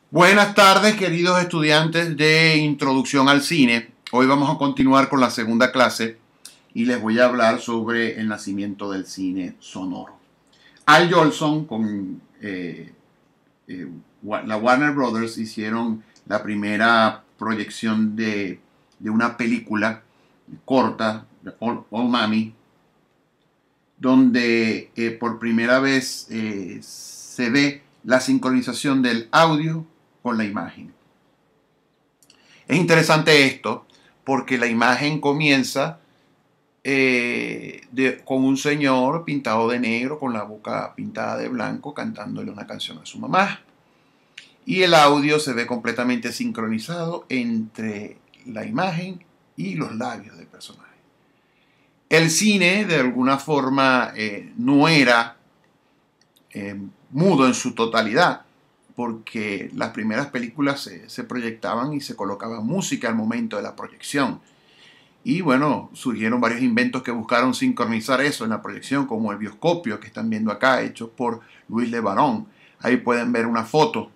Buenas tardes, queridos estudiantes de Introducción al Cine. Hoy vamos a continuar con la segunda clase y les voy a hablar sobre el nacimiento del cine sonoro. Al Jolson con la Warner Brothers hicieron la primera proyección de una película corta, All Mami, donde por primera vez se ve la sincronización del audio con la imagen. Es interesante esto porque la imagen comienza con un señor pintado de negro, con la boca pintada de blanco, cantándole una canción a su mamá. Y el audio se ve completamente sincronizado entre la imagen y los labios del personaje. El cine, de alguna forma, no era mudo en su totalidad, porque las primeras películas se proyectaban y se colocaba música al momento de la proyección. Y bueno, surgieron varios inventos que buscaron sincronizar eso en la proyección, como el bioscopio que están viendo acá, hecho por Luis Le Barón. Ahí pueden ver una foto.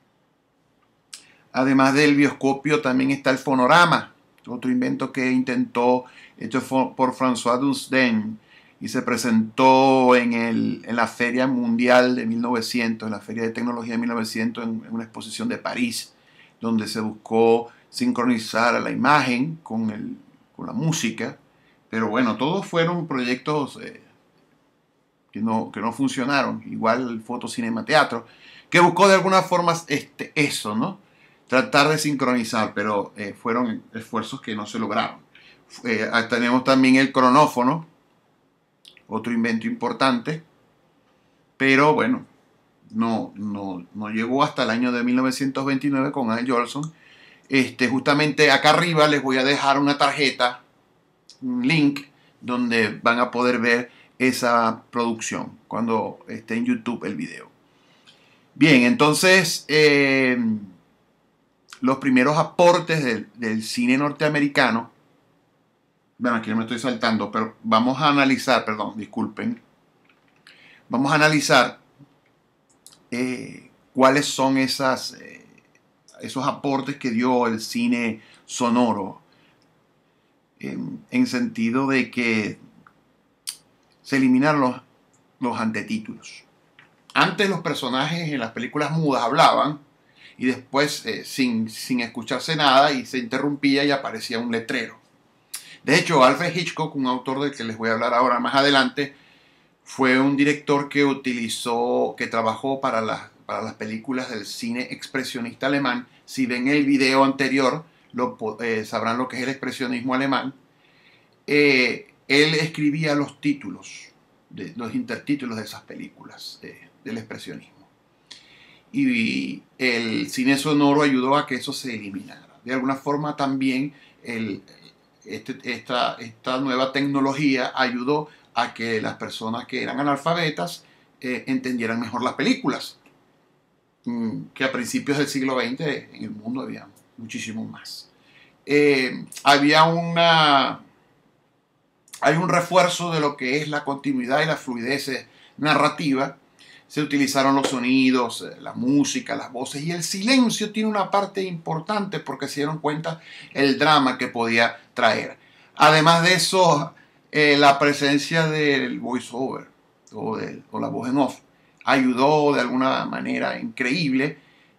Además del bioscopio también está el fonorama, otro invento que intentó, hecho por François Dusdin, y se presentó en la Feria Mundial de 1900, en la Feria de Tecnología de 1900, en una exposición de París, donde se buscó sincronizar a la imagen con la música. Pero bueno, todos fueron proyectos que no funcionaron. Igual el Fotocinema Teatro, que buscó de alguna forma eso, ¿no? Tratar de sincronizar, pero fueron esfuerzos que no se lograron. Tenemos también el cronófono, otro invento importante, pero bueno, no llegó hasta el año de 1929 con Al Jolson. Justamente acá arriba les voy a dejar una tarjeta, un link, donde van a poder ver esa producción cuando esté en YouTube el video. Bien, entonces los primeros aportes del cine norteamericano, bueno, aquí me estoy saltando, pero vamos a analizar, perdón, disculpen, vamos a analizar cuáles son esos aportes que dio el cine sonoro, en sentido de que se eliminaron los antetítulos. Antes los personajes en las películas mudas hablaban y después sin escucharse nada, y se interrumpía y aparecía un letrero. De hecho, Alfred Hitchcock, un autor del que les voy a hablar ahora más adelante, fue un director que trabajó para las películas del cine expresionista alemán. Si ven el video anterior, sabrán lo que es el expresionismo alemán. Él escribía los títulos, los intertítulos de esas películas del expresionismo. Y el cine sonoro ayudó a que eso se eliminara. De alguna forma también esta nueva tecnología ayudó a que las personas que eran analfabetas entendieran mejor las películas, que a principios del siglo XX en el mundo había muchísimo más. Hay un refuerzo de lo que es la continuidad y la fluidez narrativa. Se utilizaron los sonidos, la música, las voces, y el silencio tiene una parte importante porque se dieron cuenta el drama que podía traer. Además de eso, la presencia del voiceover o la voz en off ayudó de alguna manera increíble,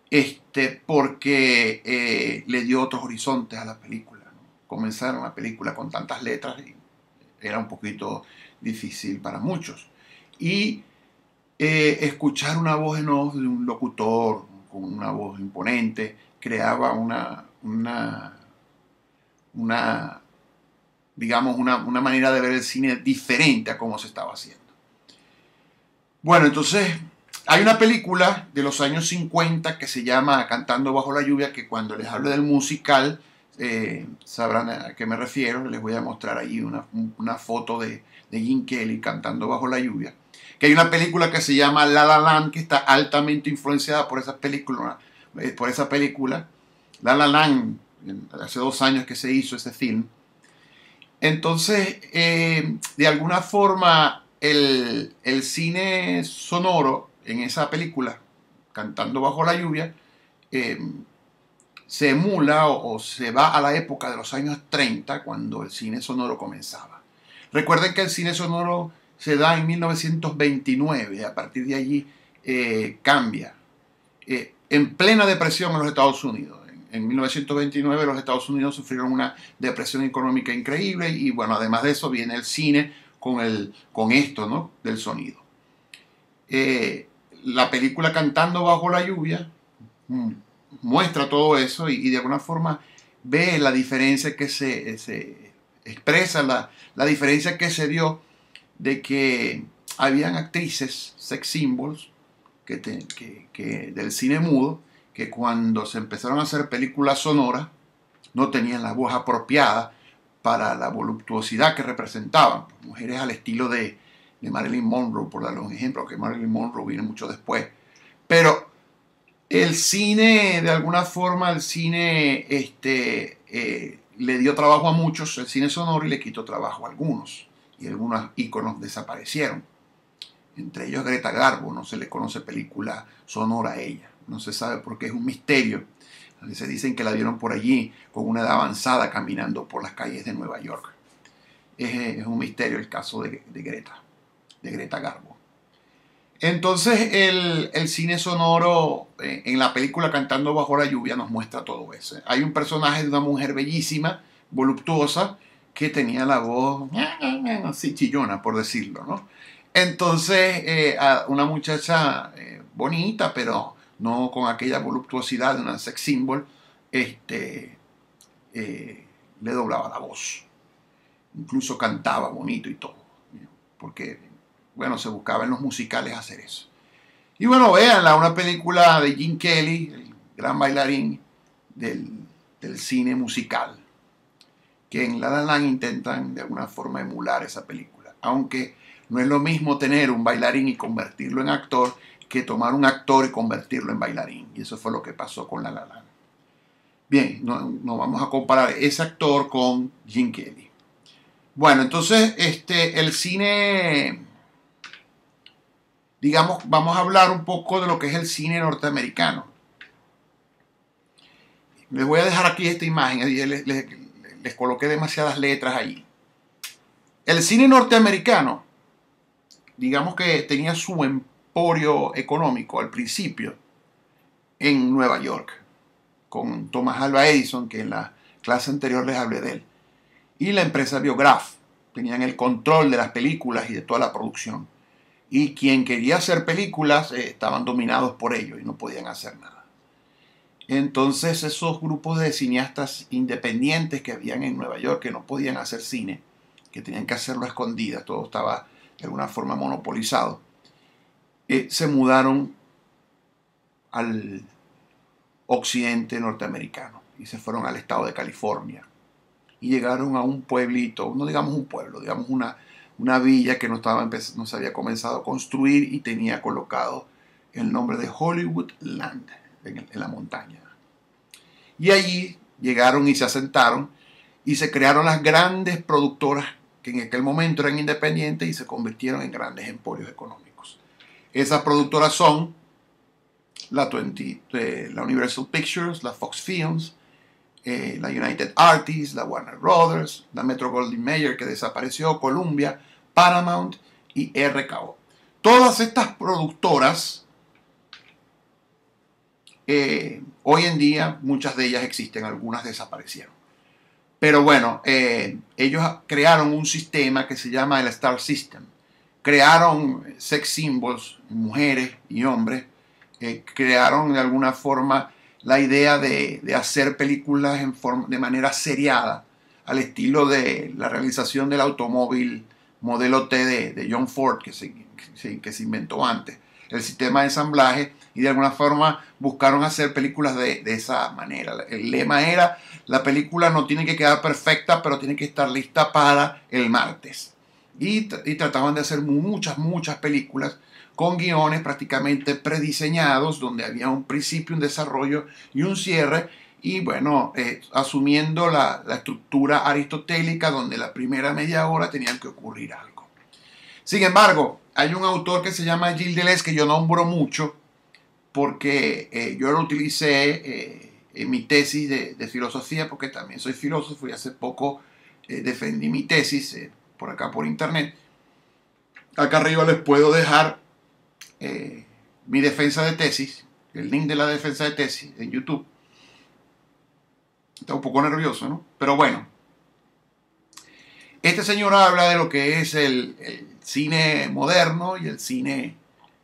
porque le dio otros horizontes a la película, ¿no? Comenzaron la película con tantas letras y era un poquito difícil para muchos. Y escuchar una voz en off de un locutor con una voz imponente creaba digamos, una manera de ver el cine diferente a cómo se estaba haciendo. Bueno, entonces hay una película de los años 50 que se llama Cantando bajo la lluvia, que cuando les hable del musical sabrán a qué me refiero. Les voy a mostrar ahí una foto de Gene Kelly cantando bajo la lluvia. Que hay una película que se llama La La Land, que está altamente influenciada por esa película. La La Land, hace 2 años que se hizo ese film. Entonces, de alguna forma, el cine sonoro en esa película, Cantando bajo la lluvia, eh, se emula o se va a la época de los años 30, cuando el cine sonoro comenzaba. Recuerden que el cine sonoro se da en 1929, a partir de allí cambia. En plena depresión en los Estados Unidos. En 1929 los Estados Unidos sufrieron una depresión económica increíble y bueno, además de eso viene el cine con esto, ¿no? Del sonido. La película Cantando bajo la lluvia muestra todo eso y de alguna forma ve la diferencia que se expresa, la diferencia que se dio de que habían actrices, sex symbols, que del cine mudo, que cuando se empezaron a hacer películas sonoras no tenían la voz apropiada para la voluptuosidad que representaban. Mujeres al estilo de Marilyn Monroe, por darle un ejemplo, que Marilyn Monroe viene mucho después. Pero el cine, de alguna forma, el cine le dio trabajo a muchos, el cine sonoro, y le quitó trabajo a algunos. Y algunos íconos desaparecieron. Entre ellos Greta Garbo, no se le conoce película sonora a ella. No se sabe por qué, es un misterio. Se dicen que la vieron por allí con una edad avanzada caminando por las calles de Nueva York. Es un misterio el caso de Greta Garbo. Entonces el cine sonoro en la película Cantando bajo la lluvia nos muestra todo eso. Hay un personaje de una mujer bellísima, voluptuosa, que tenía la voz así chillona, por decirlo, ¿no? Entonces una muchacha bonita, pero no con aquella voluptuosidad de una sex symbol, le doblaba la voz. Incluso cantaba bonito y todo, porque, bueno, se buscaba en los musicales hacer eso. Y bueno, véanla, una película de Gene Kelly, el gran bailarín del cine musical, que en La La Land intentan de alguna forma emular esa película, aunque no es lo mismo tener un bailarín y convertirlo en actor que tomar un actor y convertirlo en bailarín. Y eso fue lo que pasó con La La Land. Bien, no vamos a comparar ese actor con Gene Kelly. Bueno, entonces el cine, digamos, vamos a hablar un poco de lo que es el cine norteamericano. Les voy a dejar aquí esta imagen, les coloqué demasiadas letras ahí. El cine norteamericano, digamos que tenía su emporio económico al principio en Nueva York, con Thomas Alva Edison, que en la clase anterior les hablé de él, y la empresa Biograph. Tenían el control de las películas y de toda la producción. Y quien quería hacer películas estaban dominados por ellos y no podían hacer nada. Entonces esos grupos de cineastas independientes que habían en Nueva York, que no podían hacer cine, que tenían que hacerlo a escondidas, todo estaba de alguna forma monopolizado, se mudaron al occidente norteamericano y se fueron al estado de California. Y llegaron a un pueblito, no digamos un pueblo, digamos una villa que no se había comenzado a construir y tenía colocado el nombre de Hollywood Land en la montaña. Y allí llegaron y se asentaron y se crearon las grandes productoras que en aquel momento eran independientes y se convirtieron en grandes emporios económicos. Esas productoras son la Universal Pictures, la Fox Films, la United Artists, la Warner Brothers, la Metro-Goldwyn-Mayer, que desapareció, Columbia, Paramount y RKO. Todas estas productoras, hoy en día, muchas de ellas existen, algunas desaparecieron. Pero bueno, ellos crearon un sistema que se llama el Star System. Crearon sex symbols, mujeres y hombres. Crearon de alguna forma la idea de hacer películas de manera seriada, al estilo de la realización del automóvil modelo T de John Ford, que se inventó antes, el sistema de ensamblaje, y de alguna forma buscaron hacer películas de esa manera. El lema era: la película no tiene que quedar perfecta, pero tiene que estar lista para el martes. Y trataban de hacer muchas películas con guiones prácticamente prediseñados, donde había un principio, un desarrollo y un cierre, y bueno, asumiendo la estructura aristotélica, donde la primera media hora tenía que ocurrir algo. Sin embargo, hay un autor que se llama Gilles Deleuze, que yo nombro mucho, porque yo lo utilicé en mi tesis de filosofía, porque también soy filósofo y hace poco defendí mi tesis por acá por internet. Acá arriba les puedo dejar mi defensa de tesis, el link de la defensa de tesis en YouTube. Está un poco nervioso, ¿no? Pero bueno, este señor habla de lo que es el cine moderno y el cine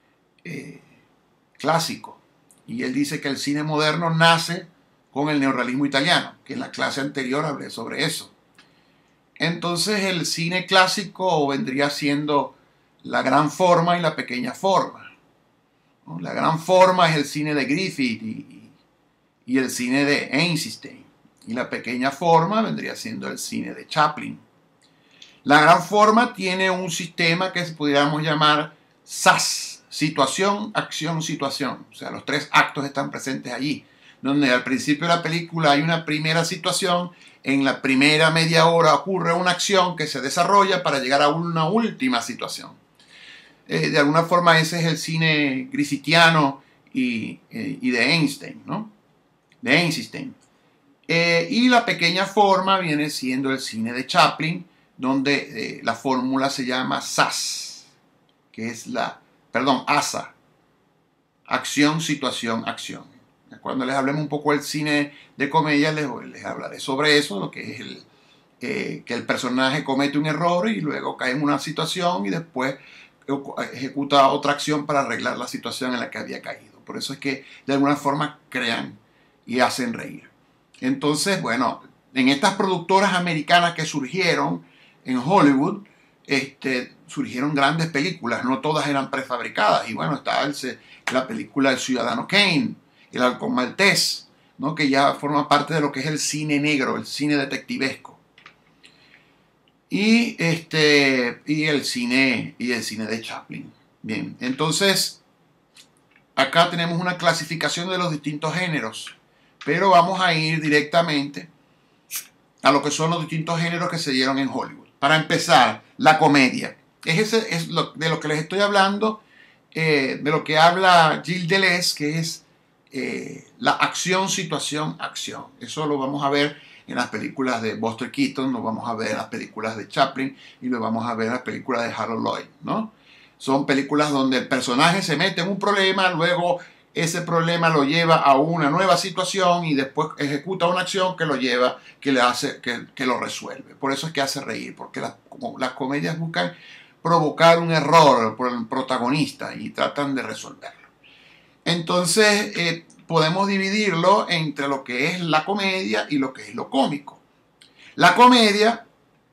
clásico. Y él dice que el cine moderno nace con el neorrealismo italiano, que en la clase anterior hablé sobre eso. Entonces el cine clásico vendría siendo la gran forma y la pequeña forma, ¿no? La gran forma es el cine de Griffith y el cine de Eisenstein. Y la pequeña forma vendría siendo el cine de Chaplin. La gran forma tiene un sistema que pudiéramos llamar SAS, situación, acción, situación. O sea, los tres actos están presentes allí, donde al principio de la película hay una primera situación, en la primera media hora ocurre una acción que se desarrolla para llegar a una última situación. De alguna forma ese es el cine griffithiano y de Einstein, ¿no? De Eisenstein. Y la pequeña forma viene siendo el cine de Chaplin, donde la fórmula se llama SAS, que es ASA, acción, situación, acción. Cuando les hablemos un poco del cine de comedia, les hablaré sobre eso, lo que es que el personaje comete un error y luego cae en una situación y después ejecuta otra acción para arreglar la situación en la que había caído. Por eso es que de alguna forma crean y hacen reír. Entonces, bueno, en estas productoras americanas que surgieron en Hollywood, surgieron grandes películas, no todas eran prefabricadas. Y bueno, está la película El Ciudadano Kane, El Halcón Maltés, ¿no? Que ya forma parte de lo que es el cine negro, el cine detectivesco. Y el cine de Chaplin. Bien, entonces acá tenemos una clasificación de los distintos géneros, pero vamos a ir directamente a lo que son los distintos géneros que se dieron en Hollywood. Para empezar, la comedia. Es de lo que les estoy hablando, de lo que habla Gilles Deleuze, que es la acción, situación, acción. Eso lo vamos a ver en las películas de Buster Keaton, lo vamos a ver en las películas de Chaplin y lo vamos a ver en las películas de Harold Lloyd, ¿no? Son películas donde el personaje se mete en un problema, luego ese problema lo lleva a una nueva situación y después ejecuta una acción que lo lleva, que lo resuelve. Por eso es que hace reír, porque las comedias buscan provocar un error por el protagonista y tratan de resolverlo. Entonces, podemos dividirlo entre lo que es la comedia y lo que es lo cómico. La comedia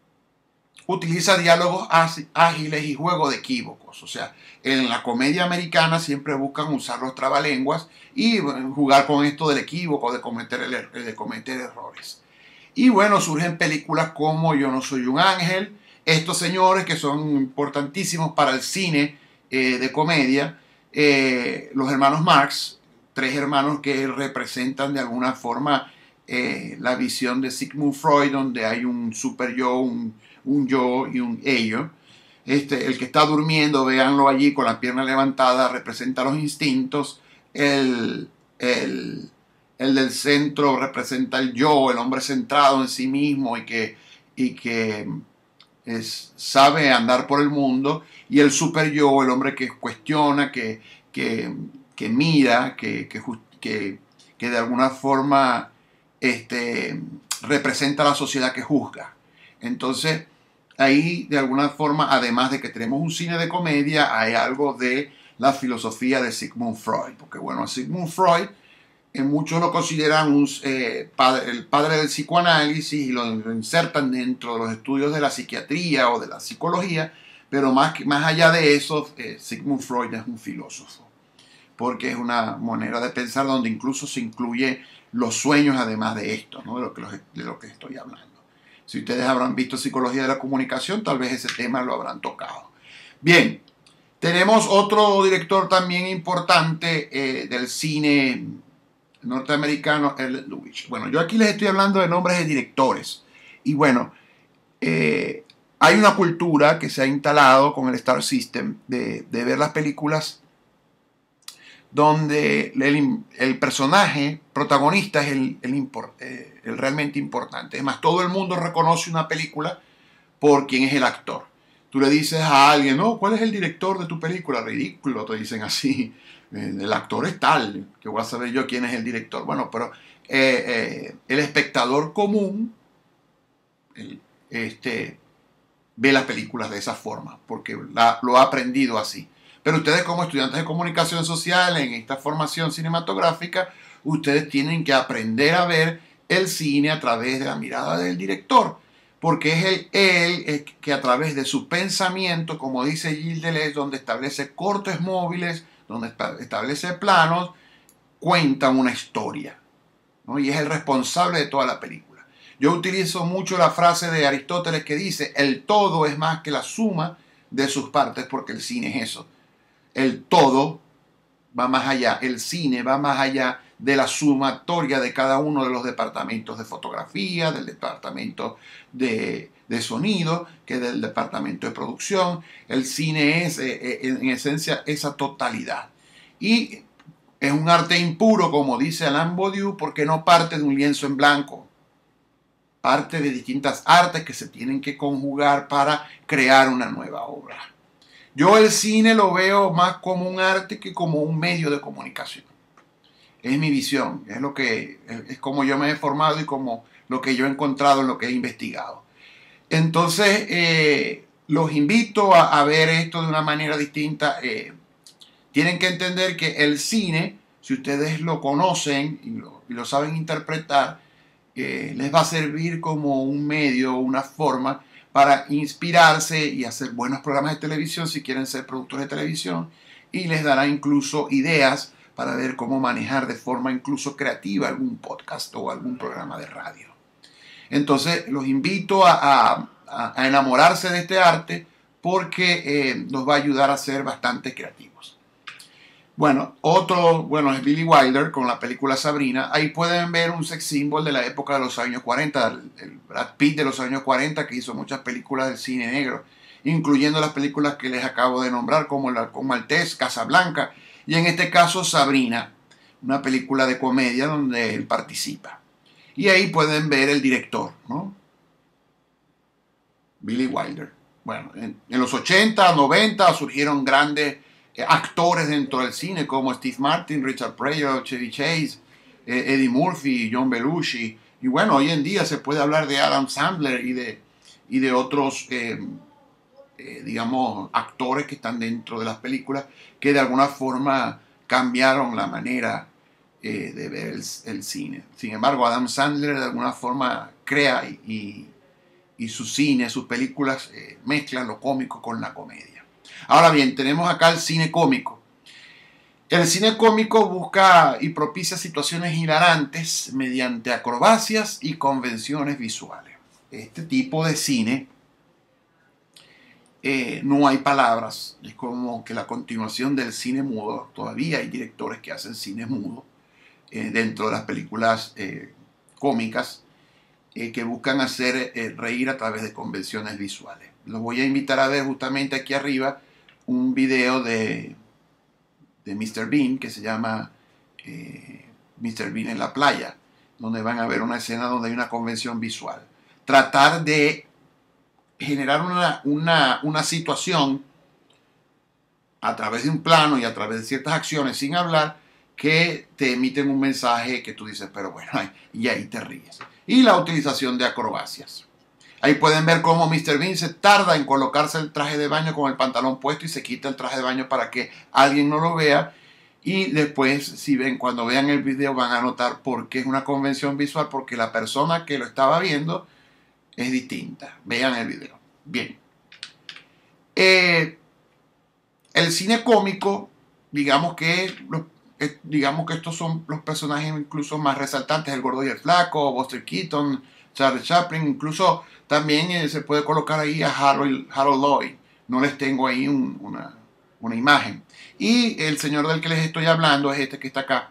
utiliza diálogos ágiles y juego de equívocos. O sea, en la comedia americana siempre buscan usar los trabalenguas y jugar con esto del equívoco, de cometer errores. Y bueno, surgen películas como Yo no soy un ángel, estos señores que son importantísimos para el cine de comedia, los hermanos Marx, tres hermanos que representan de alguna forma la visión de Sigmund Freud, donde hay un super yo, un yo y un ello. El que está durmiendo, véanlo allí con la pierna levantada, representa los instintos. El del centro representa el yo, el hombre centrado en sí mismo y que sabe andar por el mundo. Y el super yo, el hombre que cuestiona, que mira, que de alguna forma representa a la sociedad que juzga. Entonces, ahí de alguna forma, además de que tenemos un cine de comedia, hay algo de la filosofía de Sigmund Freud. Porque bueno, Sigmund Freud, muchos lo consideran el padre del psicoanálisis y lo insertan dentro de los estudios de la psiquiatría o de la psicología, pero más allá de eso, Sigmund Freud es un filósofo, porque es una manera de pensar donde incluso se incluye los sueños además de esto, ¿no? de lo que estoy hablando. Si ustedes habrán visto Psicología de la Comunicación, tal vez ese tema lo habrán tocado. Bien, tenemos otro director también importante del cine norteamericano, Elliot Lewis. Bueno, yo aquí les estoy hablando de nombres de directores. Y bueno, hay una cultura que se ha instalado con el Star System de ver las películas donde el personaje protagonista es el realmente importante. Es más, todo el mundo reconoce una película por quién es el actor. Tú le dices a alguien, no, ¿cuál es el director de tu película? Ridículo, te dicen así. El actor es tal, que voy a saber yo quién es el director. Bueno, pero el espectador común ve las películas de esa forma, porque lo ha aprendido así. Pero ustedes como estudiantes de comunicación social, en esta formación cinematográfica, ustedes tienen que aprender a ver el cine a través de la mirada del director, porque es él que a través de su pensamiento, como dice Gilles Deleuze, donde establece cortes móviles, donde establece planos, cuenta una historia, ¿no? Y es el responsable de toda la película. Yo utilizo mucho la frase de Aristóteles que dice, el todo es más que la suma de sus partes, porque el cine es eso. El todo va más allá, el cine va más allá de la sumatoria de cada uno de los departamentos de fotografía, del departamento de sonido, que del departamento de producción. El cine es, en esencia, esa totalidad. Y es un arte impuro, como dice Alain Badiou, porque no parte de un lienzo en blanco. Parte de distintas artes que se tienen que conjugar para crear una nueva obra. Yo el cine lo veo más como un arte que como un medio de comunicación. Es mi visión, es como yo me he formado y como lo que yo he encontrado en lo que he investigado. Entonces, los invito a ver esto de una manera distinta. Tienen que entender que el cine, si ustedes lo conocen y lo saben interpretar, les va a servir como un medio, una forma para inspirarse y hacer buenos programas de televisión si quieren ser productores de televisión, y les dará incluso ideas para ver cómo manejar de forma incluso creativa algún podcast o algún programa de radio. Entonces los invito a enamorarse de este arte porque nos va a ayudar a ser bastante creativos. Bueno, es Billy Wilder con la película Sabrina. Ahí pueden ver un sex symbol de la época de los años 40, el Brad Pitt de los años 40, que hizo muchas películas del cine negro, incluyendo las películas que les acabo de nombrar, como La Maltés, Casablanca, y en este caso Sabrina, una película de comedia donde él participa. Y ahí pueden ver el director, ¿no? Billy Wilder. Bueno, en los 80, 90 surgieron grandes actores dentro del cine como Steve Martin, Richard Pryor, Chevy Chase, Eddie Murphy, John Belushi. Y bueno, hoy en día se puede hablar de Adam Sandler y de otros, digamos, actores que están dentro de las películas que de alguna forma cambiaron la manera de ver el cine. Sin embargo, Adam Sandler de alguna forma crea y su cine, sus películas mezclan lo cómico con la comedia. Ahora bien, tenemos acá el cine cómico. El cine cómico busca y propicia situaciones hilarantes mediante acrobacias y convenciones visuales. Este tipo de cine, no hay palabras, es como que la continuación del cine mudo. Todavía hay directores que hacen cine mudo dentro de las películas cómicas que buscan hacer reír a través de convenciones visuales. Los voy a invitar a ver justamente aquí arriba un video de Mr. Bean que se llama Mr. Bean en la playa, donde van a ver una escena donde hay una convención visual. Tratar de generar una situación a través de un plano y a través de ciertas acciones sin hablar que te emiten un mensaje que tú dices, pero bueno, y ahí te ríes. Y la utilización de acrobacias. Ahí pueden ver cómo Mr. Bean se tarda en colocarse el traje de baño con el pantalón puesto y se quita el traje de baño para que alguien no lo vea. Y después, cuando vean el video, van a notar por qué es una convención visual, porque la persona que lo estaba viendo es distinta. Vean el video. Bien. El cine cómico, digamos que estos son los personajes incluso más resaltantes, el gordo y el flaco, Buster Keaton, Charlie Chaplin, incluso también se puede colocar ahí a Harold Lloyd. No les tengo ahí una imagen. Y el señor del que les estoy hablando es este que está acá,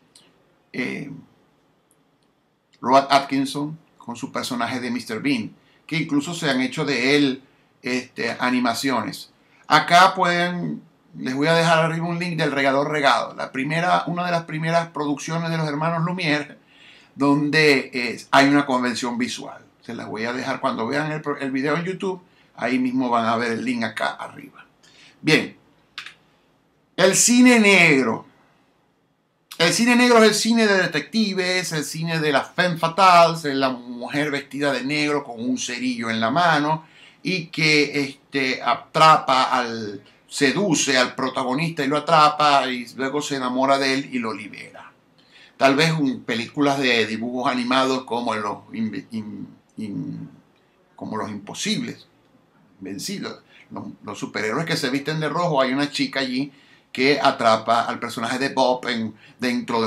Rowan Atkinson, con su personaje de Mr. Bean, que incluso se han hecho de él animaciones. Acá pueden Les voy a dejar arriba un link del Regador Regado, una de las primeras producciones de los hermanos Lumière, donde hay una convención visual. Se las voy a dejar cuando vean el video en YouTube, ahí mismo van a ver el link acá arriba. Bien, el cine negro. El cine negro es el cine de detectives, el cine de las femme fatales, es la mujer vestida de negro con un cerillo en la mano y que seduce al protagonista y lo atrapa y luego se enamora de él y lo libera. Tal vez películas de dibujos animados como como los Imposibles, vencidos. Los superhéroes que se visten de rojo, hay una chica allí que atrapa al personaje de Bob dentro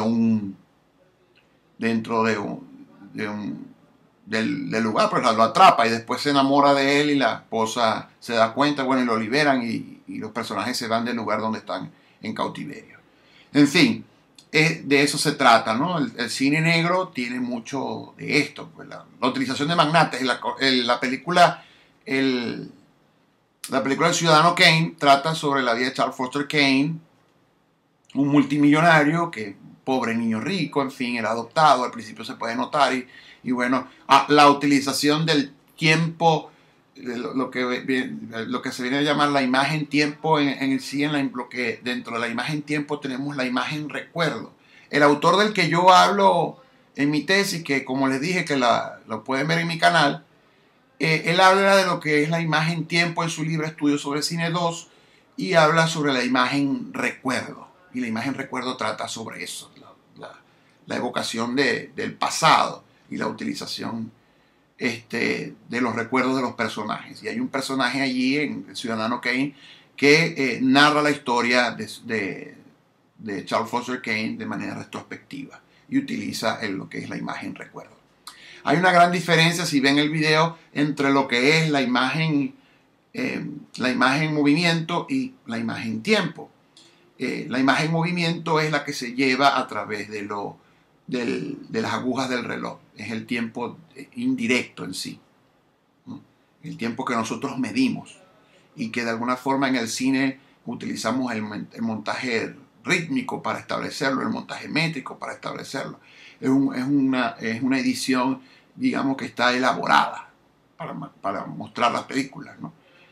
del lugar, pero lo atrapa y después se enamora de él y la esposa se da cuenta, bueno, y lo liberan y los personajes se van del lugar donde están en cautiverio. En fin, de eso se trata, ¿no? El cine negro tiene mucho de esto, pues la utilización de magnates. La película El Ciudadano Kane trata sobre la vida de Charles Foster Kane, un multimillonario que pobre niño rico, en fin, era adoptado, al principio se puede notar, y bueno, la utilización del tiempo, lo que se viene a llamar la imagen tiempo lo que dentro de la imagen tiempo tenemos la imagen recuerdo. El autor del que yo hablo en mi tesis, que como les dije que lo pueden ver en mi canal, él habla de lo que es la imagen tiempo en su libro Estudio sobre Cine 2 y habla sobre la imagen recuerdo. Y la imagen recuerdo trata sobre eso, la evocación del pasado y la utilización de los recuerdos de los personajes. Y hay un personaje allí en El Ciudadano Kane que narra la historia de Charles Foster Kane de manera retrospectiva y utiliza lo que es la imagen recuerdo. Hay una gran diferencia, si ven el video, entre lo que es la imagen movimiento y la imagen tiempo. La imagen movimiento es la que se lleva a través de las agujas del reloj. Es el tiempo indirecto en sí, ¿no? El tiempo que nosotros medimos y que de alguna forma en el cine utilizamos el montaje rítmico para establecerlo, el montaje métrico para establecerlo. Es una edición, digamos, que está elaborada para mostrar las películas, ¿no?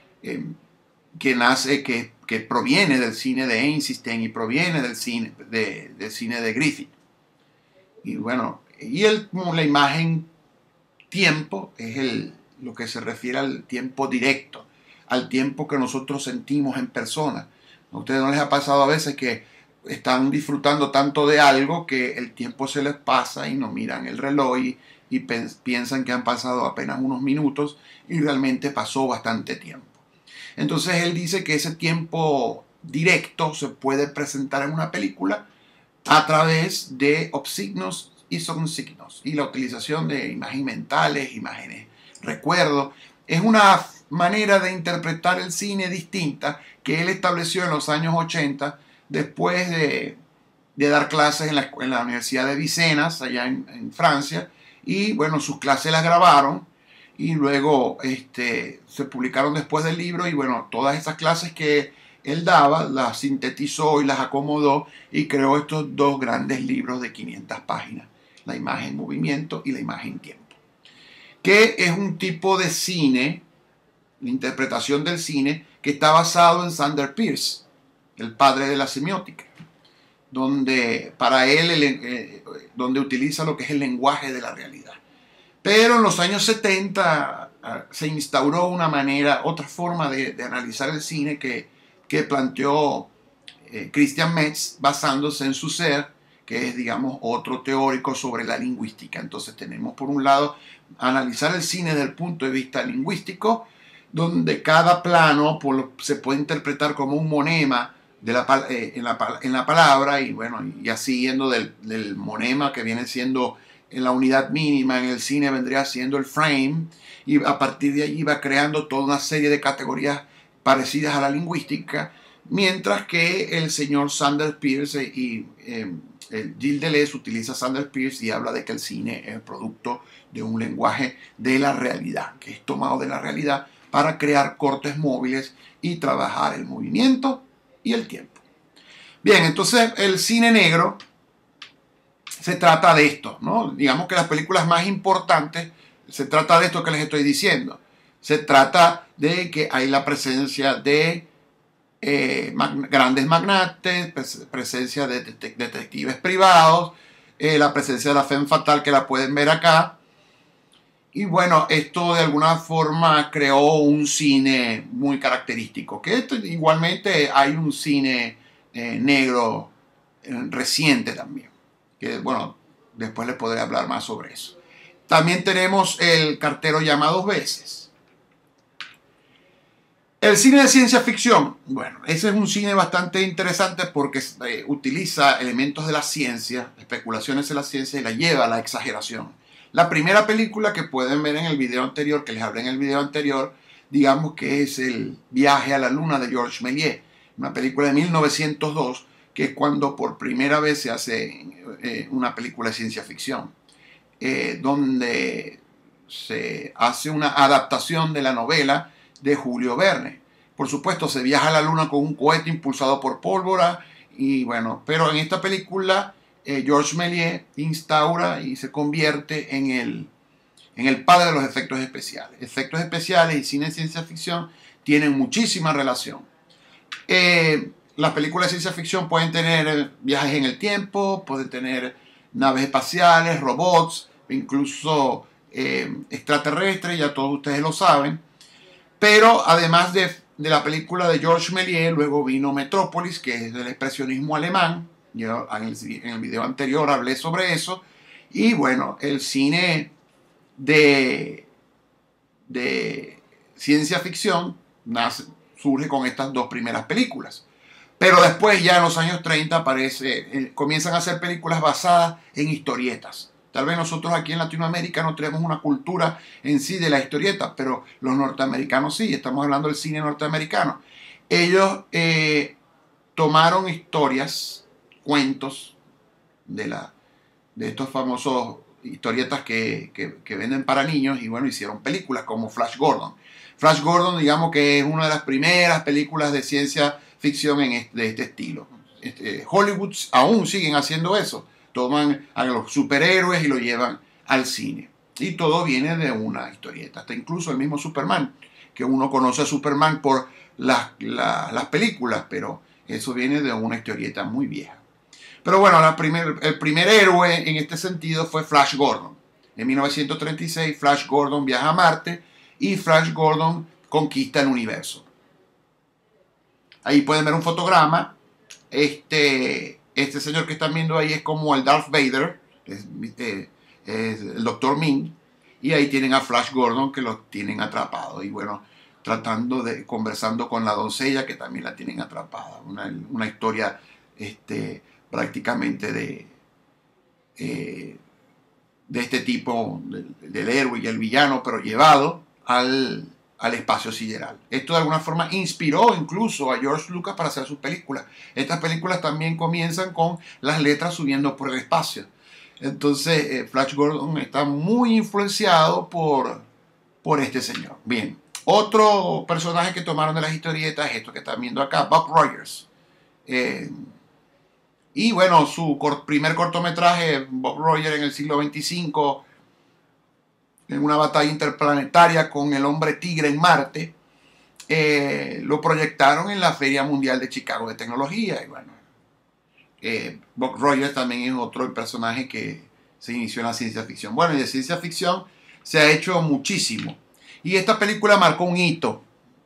Que proviene del cine de Eisenstein y proviene del cine de Griffith. Y bueno, la imagen tiempo es lo que se refiere al tiempo directo, al tiempo que nosotros sentimos en persona. ¿A ustedes no les ha pasado a veces que están disfrutando tanto de algo que el tiempo se les pasa y no miran el reloj y piensan que han pasado apenas unos minutos y realmente pasó bastante tiempo? Entonces él dice que ese tiempo directo se puede presentar en una película a través de obsignos y sonsignos y la utilización de imágenes mentales, imágenes recuerdos. Es una manera de interpretar el cine distinta que él estableció en los años 80 después de dar clases en la Universidad de Vicennas, allá en Francia, y bueno, sus clases las grabaron y luego se publicaron después del libro y bueno, todas esas clases que él daba las sintetizó y las acomodó y creó estos dos grandes libros de 500 páginas, La imagen movimiento y La imagen tiempo, que es un tipo de cine, la interpretación del cine que está basado en Sanders Peirce, el padre de la semiótica, donde para él donde utiliza lo que es el lenguaje de la realidad. Pero en los años 70 se instauró otra forma de analizar el cine que planteó Christian Metz basándose en Husserl, que es, digamos, otro teórico sobre la lingüística. Entonces tenemos por un lado analizar el cine desde el punto de vista lingüístico, donde cada plano se puede interpretar como un monema en la palabra y bueno, y así yendo del monema que viene siendo en la unidad mínima, en el cine vendría siendo el frame, y a partir de allí va creando toda una serie de categorías parecidas a la lingüística, mientras que el señor Sanders Peirce y Gilles Deleuze utiliza Sanders Peirce y habla de que el cine es el producto de un lenguaje de la realidad, que es tomado de la realidad para crear cortes móviles y trabajar el movimiento y el tiempo. Bien, entonces el cine negro se trata de esto, ¿no? Digamos que las películas más importantes se trata de esto que les estoy diciendo. Se trata de que hay la presencia de grandes magnates, presencia de detectives privados, la presencia de la femme fatale que la pueden ver acá. Y bueno, esto de alguna forma creó un cine muy característico, que igualmente hay un cine negro reciente también, que bueno, después les podré hablar más sobre eso. También tenemos El cartero llama dos veces. El cine de ciencia ficción, bueno, ese es un cine bastante interesante porque utiliza elementos de la ciencia, especulaciones de la ciencia y la lleva a la exageración. La primera película que pueden ver en el video anterior, que les hablé en el video anterior, digamos que es El viaje a la luna de Georges Méliès, una película de 1902, que es cuando por primera vez se hace una película de ciencia ficción, donde se hace una adaptación de la novela de Julio Verne. Por supuesto, se viaja a la luna con un cohete impulsado por pólvora y bueno, pero en esta película Georges Méliès instaura y se convierte en el padre de los efectos especiales. Efectos especiales y cine de ciencia ficción tienen muchísima relación. Las películas de ciencia ficción pueden tener viajes en el tiempo, pueden tener naves espaciales, robots, incluso extraterrestres, ya todos ustedes lo saben. Pero además de la película de Georges Méliès, luego vino Metrópolis, que es del expresionismo alemán. Yo en el video anterior hablé sobre eso. Y bueno, el cine de ciencia ficción surge con estas dos primeras películas. Pero después, ya en los años 30, comienzan a hacer películas basadas en historietas. Tal vez nosotros aquí en Latinoamérica no tenemos una cultura en sí de la historieta, pero los norteamericanos sí, estamos hablando del cine norteamericano. Ellos tomaron historias, cuentos de estos famosos historietas que venden para niños y bueno, hicieron películas como Flash Gordon. Flash Gordon, digamos que es una de las primeras películas de ciencia ficción de este estilo. Hollywood aún siguen haciendo eso. Toman a los superhéroes y lo llevan al cine. Y todo viene de una historieta. Hasta incluso el mismo Superman, que uno conoce a Superman por las películas, pero eso viene de una historieta muy vieja. Pero bueno, el primer héroe en este sentido fue Flash Gordon. En 1936, Flash Gordon viaja a Marte y Flash Gordon conquista el universo. Ahí pueden ver un fotograma. Este señor que están viendo ahí es como el Darth Vader, es el Dr. Ming, y ahí tienen a Flash Gordon que lo tienen atrapado, y bueno, conversando con la doncella que también la tienen atrapada. Una historia prácticamente de este tipo, del héroe y el villano, pero llevado al espacio sideral. Esto de alguna forma inspiró incluso a George Lucas para hacer sus películas. Estas películas también comienzan con las letras subiendo por el espacio. Entonces Flash Gordon está muy influenciado por este señor. Bien, otro personaje que tomaron de las historietas es esto que están viendo acá, Buck Rogers. Y bueno, su primer cortometraje, Buck Rogers, en el siglo XXV, en una batalla interplanetaria con el hombre tigre en Marte, lo proyectaron en la Feria Mundial de Chicago de Tecnología. Y bueno, Buck Rogers también es otro personaje que se inició en la ciencia ficción. Bueno, y de ciencia ficción se ha hecho muchísimo. Y esta película marcó un hito.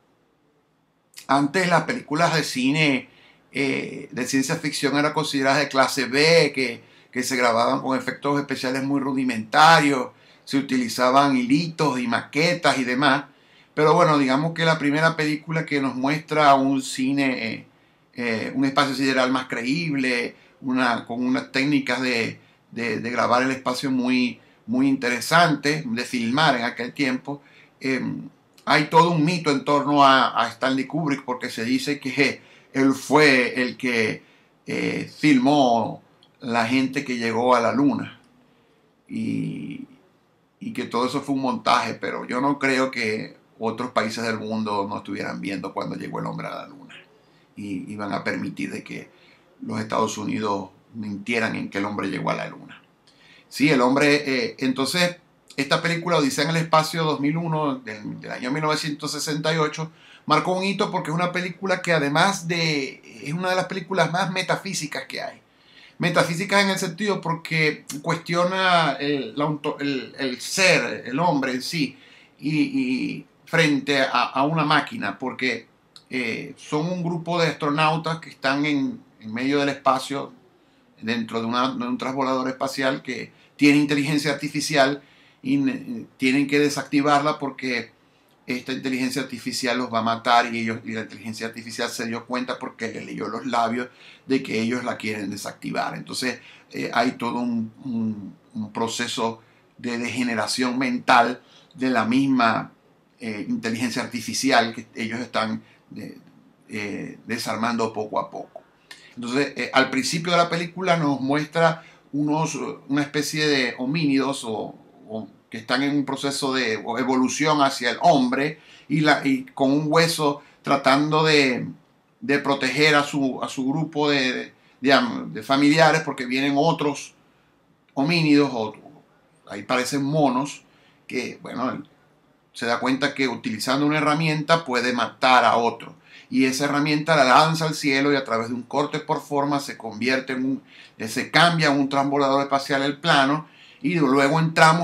Antes las películas de cine de ciencia ficción eran consideradas de clase B, que se grababan con efectos especiales muy rudimentarios, se utilizaban hilitos y maquetas y demás. Pero bueno, digamos que la primera película que nos muestra un cine, un espacio sideral más creíble, con unas técnicas de grabar el espacio muy, muy interesantes, de filmar en aquel tiempo. Hay todo un mito en torno a Stanley Kubrick, porque se dice que él fue el que filmó la gente que llegó a la luna y que todo eso fue un montaje, pero yo no creo que otros países del mundo no estuvieran viendo cuando llegó el hombre a la luna. y van a permitir de que los Estados Unidos mintieran en que el hombre llegó a la luna. Sí, el hombre, entonces, esta película Odisea en el Espacio 2001, del año 1968, marcó un hito porque es una película que además es una de las películas más metafísicas que hay. Metafísicas en el sentido porque cuestiona el ser, el hombre en sí, y frente a una máquina, porque son un grupo de astronautas que están en medio del espacio, dentro de un transbordador espacial que tiene inteligencia artificial y tienen que desactivarla porque esta inteligencia artificial los va a matar y la inteligencia artificial se dio cuenta porque le leyó los labios de que ellos la quieren desactivar. Entonces hay todo un proceso de degeneración mental de la misma inteligencia artificial que ellos están desarmando poco a poco. Entonces, al principio de la película nos muestra una especie de homínidos que están en un proceso de evolución hacia el hombre y con un hueso tratando de proteger a su grupo de familiares porque vienen otros homínidos, ahí parecen monos, que, bueno, se da cuenta que utilizando una herramienta puede matar a otro. Y esa herramienta la lanza al cielo y a través de un corte por forma se convierte se cambia en un transbordador espacial el plano y luego entramos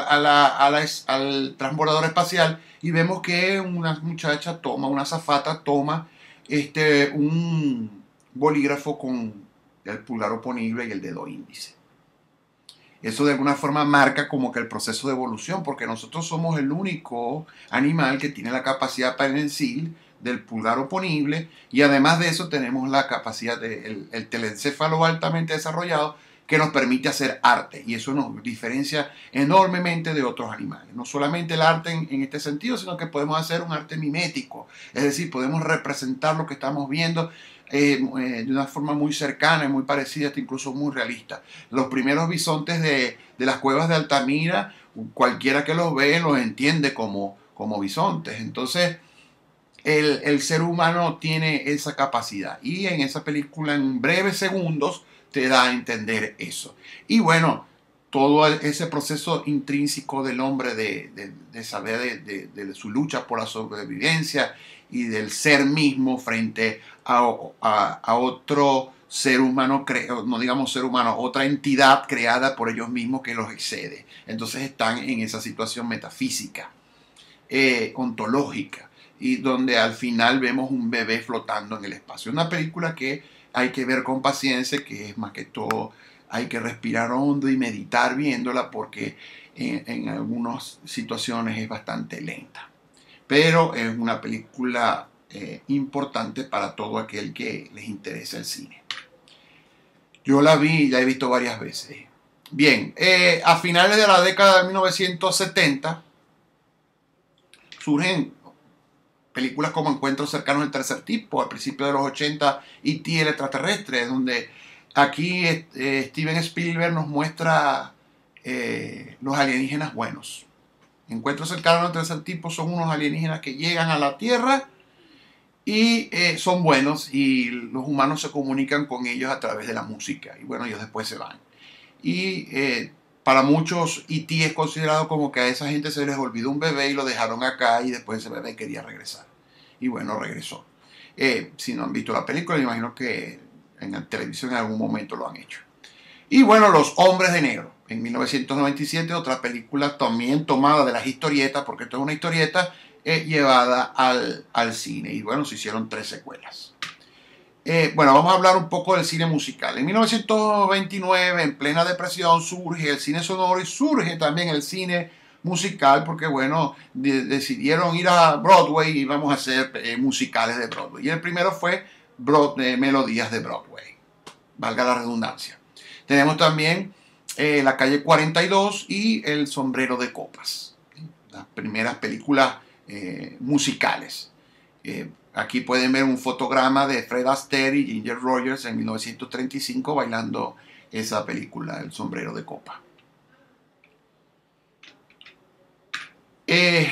al transbordador espacial y vemos que una muchacha una azafata toma un bolígrafo con el pulgar oponible y el dedo índice. Eso de alguna forma marca como que el proceso de evolución, porque nosotros somos el único animal que tiene la capacidad prensil del pulgar oponible y además de eso tenemos la capacidad del telencéfalo altamente desarrollado que nos permite hacer arte y eso nos diferencia enormemente de otros animales. No solamente el arte en este sentido, sino que podemos hacer un arte mimético, es decir, podemos representar lo que estamos viendo de una forma muy cercana y muy parecida, hasta incluso muy realista. Los primeros bisontes de las cuevas de Altamira, cualquiera que los ve los entiende como bisontes. Entonces, el ser humano tiene esa capacidad y en esa película en breves segundos te da a entender eso. Y bueno, todo ese proceso intrínseco del hombre de saber de su lucha por la sobrevivencia y del ser mismo frente a otro ser humano, no digamos ser humano, otra entidad creada por ellos mismos que los excede. Entonces están en esa situación metafísica, ontológica, y donde al final vemos un bebé flotando en el espacio. Una película que hay que ver con paciencia, que es más que todo hay que respirar hondo y meditar viéndola porque en algunas situaciones es bastante lenta. Pero es una película importante para todo aquel que les interesa el cine. Yo la vi y la he visto varias veces. Bien, a finales de la década de 1970 surgen películas como Encuentros cercanos del tercer tipo, al principio de los 80, E.T. el extraterrestre, donde aquí Steven Spielberg nos muestra los alienígenas buenos. Encuentros cercanos del tercer tipo son unos alienígenas que llegan a la Tierra y son buenos y los humanos se comunican con ellos a través de la música. Y bueno, ellos después se van. Y para muchos E.T. es considerado como que a esa gente se les olvidó un bebé y lo dejaron acá y después ese bebé quería regresar. Y bueno, regresó. Si no han visto la película, me imagino que en la televisión en algún momento lo han hecho. Y bueno, Los Hombres de Negro. En 1997, otra película también tomada de las historietas, porque esto es una historieta llevada al cine. Y bueno, se hicieron 3 secuelas. Bueno, vamos a hablar un poco del cine musical. En 1929, en plena depresión, surge el cine sonoro y surge también el cine musical porque, bueno, decidieron ir a Broadway y vamos a hacer musicales de Broadway. Y el primero fue Melodías de Broadway, valga la redundancia. Tenemos también La Calle 42 y El Sombrero de Copas, las primeras películas musicales. Aquí pueden ver un fotograma de Fred Astaire y Ginger Rogers en 1935 bailando esa película, El Sombrero de Copa.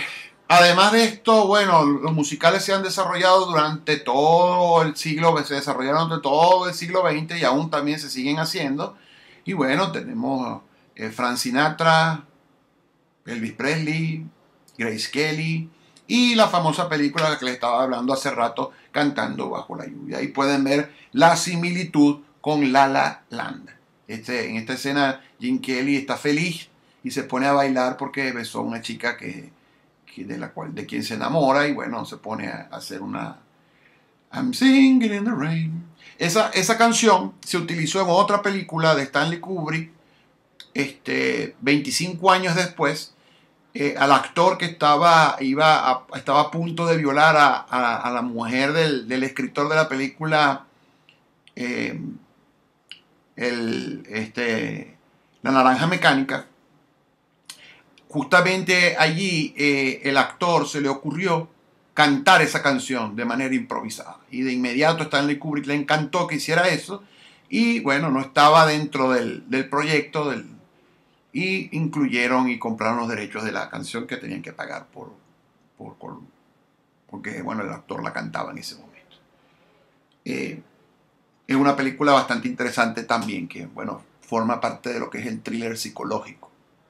Además de esto, bueno, los musicales se han desarrollado durante todo el siglo, se desarrollaron durante todo el siglo XX y aún también se siguen haciendo. Y bueno, tenemos Frank Sinatra, Elvis Presley, Grace Kelly y la famosa película de la que les estaba hablando hace rato, Cantando bajo la lluvia. Y pueden ver la similitud con La La Land. En esta escena, Jim Kelly está feliz y se pone a bailar porque besó a una chica de quien se enamora y bueno, se pone a hacer una I'm singing in the rain. Esa canción se utilizó en otra película de Stanley Kubrick 25 años después. Al actor que estaba a punto de violar a la mujer del escritor de la película, eh, La Naranja Mecánica. Justamente allí el actor se le ocurrió cantar esa canción de manera improvisada. Y de inmediato Stanley Kubrick le encantó que hiciera eso. Y bueno, no estaba dentro del proyecto y incluyeron y compraron los derechos de la canción que tenían que pagar porque bueno, el actor la cantaba en ese momento. Es una película bastante interesante también, que bueno, forma parte de lo que es el thriller psicológico.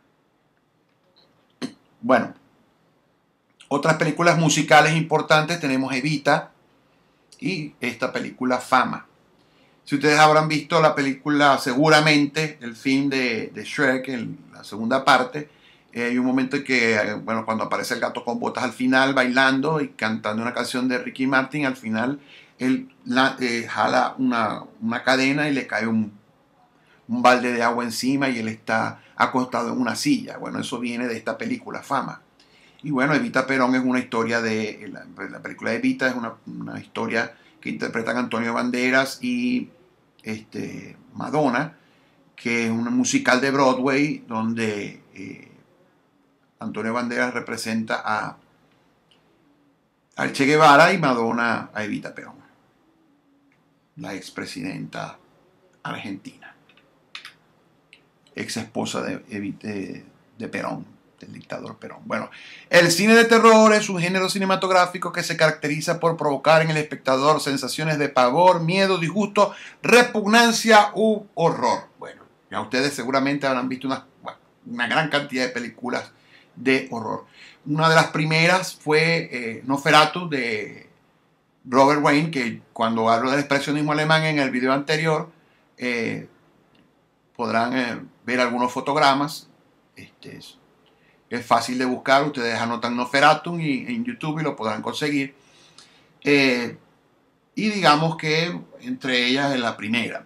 Bueno, otras películas musicales importantes tenemos Evita y esta película Fama. Si ustedes habrán visto la película, seguramente, el film de Shrek, la segunda parte, hay un momento en que, bueno, cuando aparece el gato con botas al final, bailando y cantando una canción de Ricky Martin, al final él jala una cadena y le cae un balde de agua encima y él está acostado en una silla. Bueno, eso viene de esta película Fama. Y bueno, Evita Perón es una historia la película de Evita es una historia que interpretan Antonio Banderas y Madonna, que es un musical de Broadway donde Antonio Banderas representa al Che Guevara y Madonna a Evita Perón, la expresidenta argentina, ex esposa de Perón, del dictador Perón. Bueno, el cine de terror es un género cinematográfico que se caracteriza por provocar en el espectador sensaciones de pavor, miedo, disgusto, repugnancia u horror. Bueno, ya ustedes seguramente habrán visto una gran cantidad de películas de horror. Una de las primeras fue Nosferatu de Robert Wayne, que cuando hablo del expresionismo alemán en el video anterior, podrán ver algunos fotogramas. Es fácil de buscar, ustedes anotan Nosferatu en YouTube y lo podrán conseguir. Y digamos que entre ellas es la primera.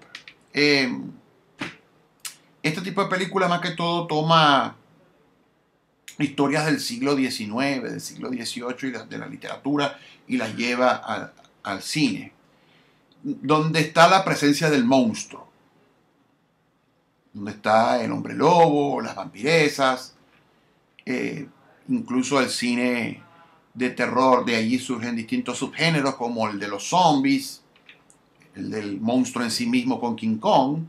Este tipo de película más que todo toma historias del siglo XIX, del siglo XVIII y de la literatura y las lleva al cine, donde está la presencia del monstruo, donde está el hombre lobo, las vampiresas, incluso el cine de terror. De allí surgen distintos subgéneros como el de los zombies, el del monstruo en sí mismo con King Kong.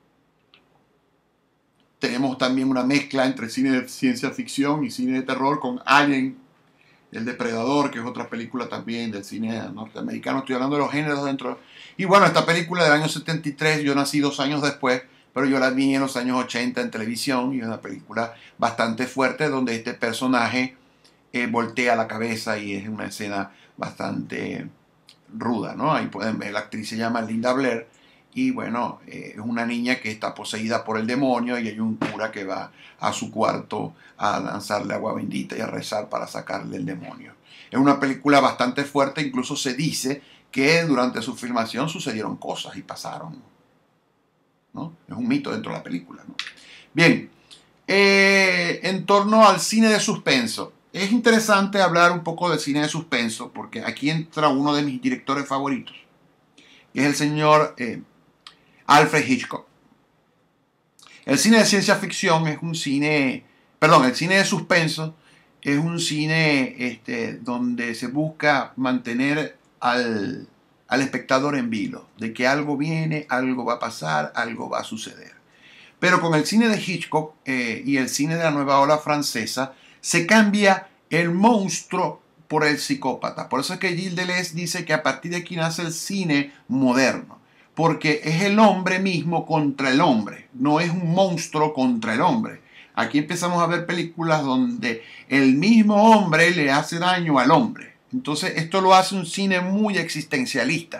Tenemos también una mezcla entre cine de ciencia ficción y cine de terror con Alien, el Depredador, que es otra película también del cine norteamericano. Estoy hablando de los géneros dentro. Y bueno, esta película del año 73, yo nací 2 años después, pero yo la vi en los años 80 en televisión y es una película bastante fuerte donde este personaje voltea la cabeza y es una escena bastante ruda, ¿no? Ahí pueden ver, la actriz se llama Linda Blair y bueno, es una niña que está poseída por el demonio y hay un cura que va a su cuarto a lanzarle agua bendita y a rezar para sacarle el demonio. Es una película bastante fuerte, incluso se dice que durante su filmación sucedieron cosas y pasaron, ¿no? Es un mito dentro de la película, ¿no? Bien, en torno al cine de suspenso. Es interesante hablar un poco del cine de suspenso porque aquí entra uno de mis directores favoritos, que es el señor Alfred Hitchcock. El cine de ciencia ficción es un cine, perdón, el cine de suspenso es un cine donde se busca mantener al espectador en vilo, de que algo viene, algo va a pasar, algo va a suceder. Pero con el cine de Hitchcock y el cine de la nueva ola francesa se cambia el monstruo por el psicópata. Por eso es que Gilles Deleuze dice que a partir de aquí nace el cine moderno, porque es el hombre mismo contra el hombre, no es un monstruo contra el hombre. Aquí empezamos a ver películas donde el mismo hombre le hace daño al hombre. Entonces esto lo hace un cine muy existencialista.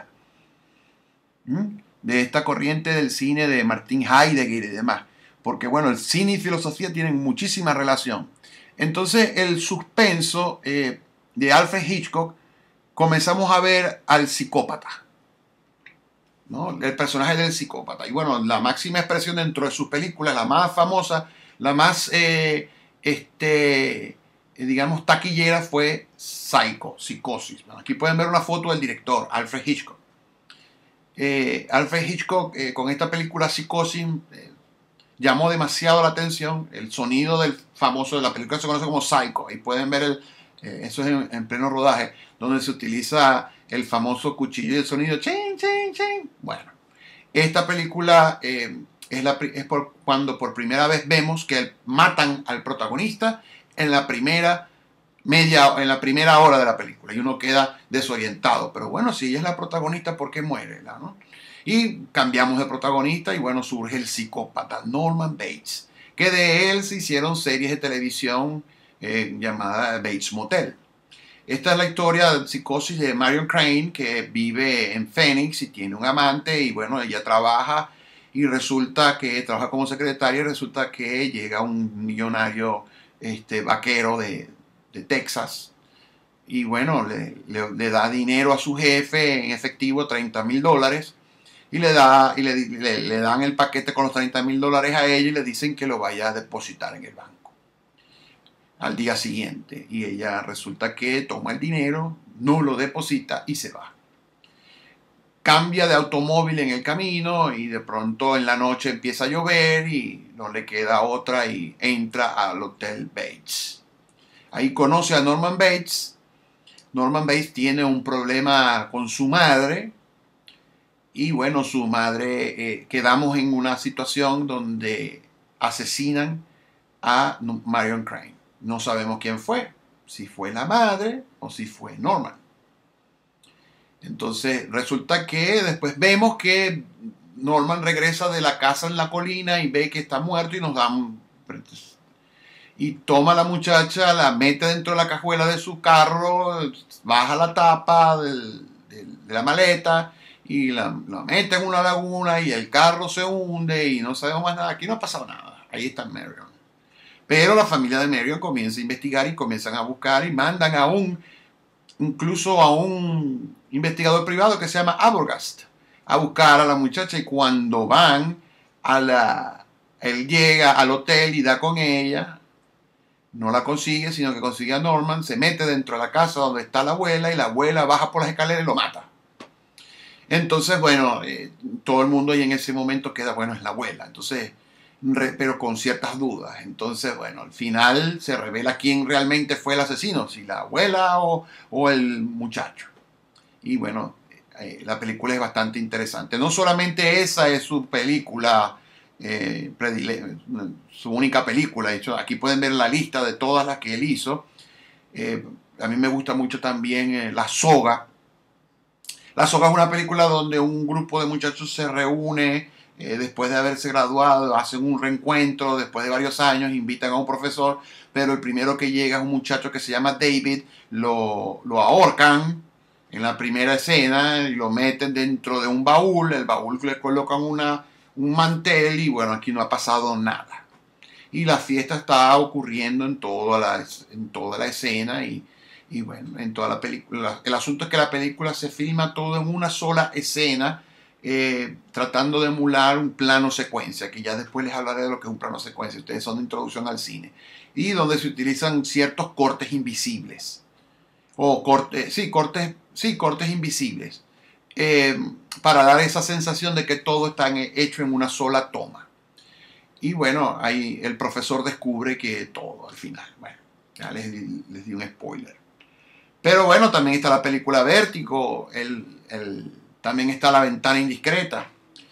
De esta corriente del cine de Martin Heidegger y demás. Porque bueno, el cine y filosofía tienen muchísima relación. Entonces el suspenso de Alfred Hitchcock, comenzamos a ver al psicópata, ¿no? El personaje del psicópata. Y bueno, la máxima expresión dentro de sus películas, la más famosa, la más, digamos, taquillera fue Psycho, Psicosis. Bueno, aquí pueden ver una foto del director, Alfred Hitchcock. Alfred Hitchcock, con esta película Psicosis, llamó demasiado la atención. El sonido del famoso de la película se conoce como Psycho. Ahí pueden ver eso es en pleno rodaje, donde se utiliza el famoso cuchillo y el sonido chin, chin, chin. Bueno, esta película es cuando por primera vez vemos que matan al protagonista en la primera hora de la película y uno queda desorientado. Pero bueno, si ella es la protagonista, ¿por qué muere? ¿No? Y cambiamos de protagonista y bueno, surge el psicópata Norman Bates, que de él se hicieron series de televisión llamada Bates Motel. Esta es la historia de Psicosis de Marion Crane, que vive en Phoenix y tiene un amante y bueno, ella trabaja y resulta que trabaja como secretaria y resulta que llega un millonario vaquero de Texas y bueno, le da dinero a su jefe en efectivo, $30,000, y le dan el paquete con los $30,000 a ella y le dicen que lo vaya a depositar en el banco al día siguiente. Y ella resulta que toma el dinero, no lo deposita y se va. Cambia de automóvil en el camino y de pronto en la noche empieza a llover y no le queda otra y entra al Hotel Bates. Ahí conoce a Norman Bates. Norman Bates tiene un problema con su madre. Y bueno, su madre, quedamos en una situación donde asesinan a Marion Crane. No sabemos quién fue, si fue la madre o si fue Norman. Entonces resulta que después vemos que Norman regresa de la casa en la colina y ve que está muerto y nos dan... Y toma a la muchacha, la mete dentro de la cajuela de su carro, baja la tapa de la maleta y la mete en una laguna y el carro se hunde y no sabemos más nada. Aquí no ha pasado nada. Ahí está Marion. Pero la familia de Marion comienza a investigar y comienzan a buscar y mandan incluso a un investigador privado que se llama Arbogast a buscar a la muchacha y cuando van él llega al hotel y da con ella. No la consigue, sino que consigue a Norman, se mete dentro de la casa donde está la abuela y la abuela baja por las escaleras y lo mata. Entonces, bueno, todo el mundo ahí en ese momento queda, bueno, es la abuela. Entonces, pero con ciertas dudas. Entonces, bueno, al final se revela quién realmente fue el asesino, si la abuela o el muchacho. Y bueno, la película es bastante interesante. No solamente esa es su película, su única película. De hecho, aquí pueden ver la lista de todas las que él hizo. A mí me gusta mucho también La Soga. La Soga es una película donde un grupo de muchachos se reúne después de haberse graduado, hacen un reencuentro después de varios años, invitan a un profesor, pero el primero que llega es un muchacho que se llama David, lo ahorcan en la primera escena y lo meten dentro de un baúl, el baúl le colocan un mantel y bueno, aquí no ha pasado nada. Y la fiesta está ocurriendo en toda la escena y bueno, en toda la película. El asunto es que la película se filma todo en una sola escena, tratando de emular un plano secuencia, que ya después les hablaré de lo que es un plano secuencia. Ustedes son de introducción al cine. Y donde se utilizan ciertos cortes invisibles. O cortes invisibles. Para dar esa sensación de que todo está hecho en una sola toma. Y bueno, ahí el profesor descubre que todo al final. Bueno, ya les di un spoiler. Pero bueno, también está la película Vértigo, también está La Ventana Indiscreta.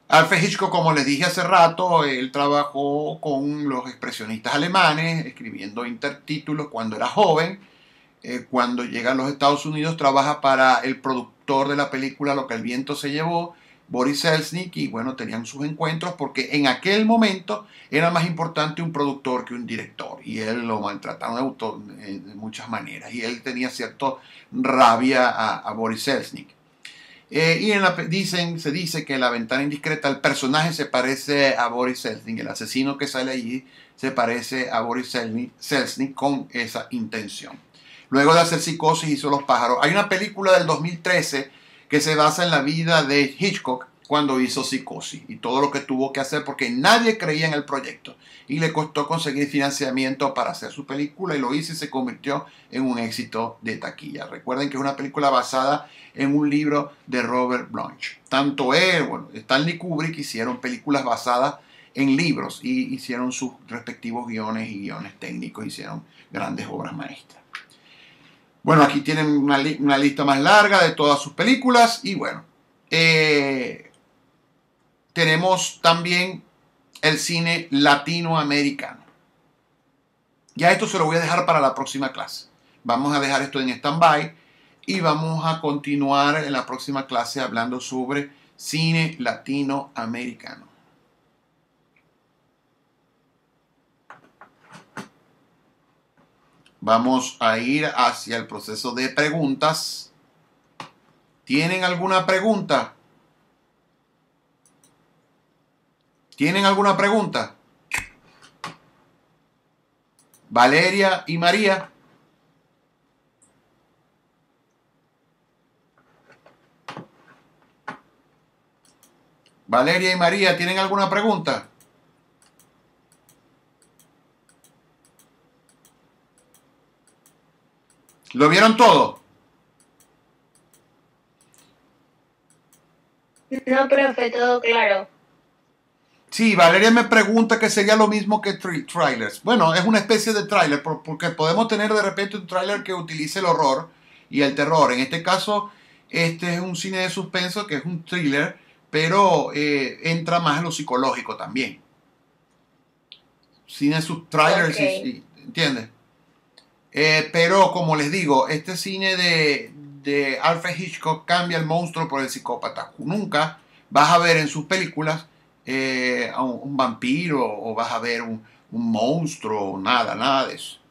Alfred Hitchcock, como les dije hace rato, él trabajó con los expresionistas alemanes, escribiendo intertítulos cuando era joven. Cuando llega a los Estados Unidos, trabaja para el productor de la película Lo que el viento se llevó, Boris Selznick, y bueno, tenían sus encuentros porque en aquel momento era más importante un productor que un director, y él lo maltrataron de muchas maneras, y él tenía cierta rabia a Boris Selznick. Y se dice que en La ventana indiscreta el personaje se parece a Boris Selznick, el asesino que sale allí se parece a Boris Selznick con esa intención. Luego de hacer Psicosis hizo Los pájaros. Hay una película del 2013 que se basa en la vida de Hitchcock cuando hizo Psicosis y todo lo que tuvo que hacer porque nadie creía en el proyecto y le costó conseguir financiamiento para hacer su película, y lo hizo y se convirtió en un éxito de taquilla. Recuerden que es una película basada en un libro de Robert Bloch. Tanto él, bueno, Stanley Kubrick hicieron películas basadas en libros y hicieron sus respectivos guiones y guiones técnicos, hicieron grandes obras maestras. Bueno, aquí tienen una lista más larga de todas sus películas y bueno, tenemos también el cine latinoamericano. Ya esto se lo voy a dejar para la próxima clase. Vamos a dejar esto en stand-by y vamos a continuar en la próxima clase hablando sobre cine latinoamericano. Vamos a ir hacia el proceso de preguntas. ¿Tienen alguna pregunta? ¿Tienen alguna pregunta? Valeria y María. Valeria y María, ¿tienen alguna pregunta? ¿Lo vieron todo? No, profe, todo claro. Sí, Valeria me pregunta que sería lo mismo que trailers. Bueno, es una especie de trailer porque podemos tener de repente un trailer que utilice el horror y el terror. En este caso, este es un cine de suspenso que es un thriller, pero entra más en lo psicológico también. Cine subtrailers, Ok. ¿entiendes? Pero como les digo, este cine de Alfred Hitchcock cambia el monstruo por el psicópata. Nunca vas a ver en sus películas a un vampiro o vas a ver un monstruo, nada de eso.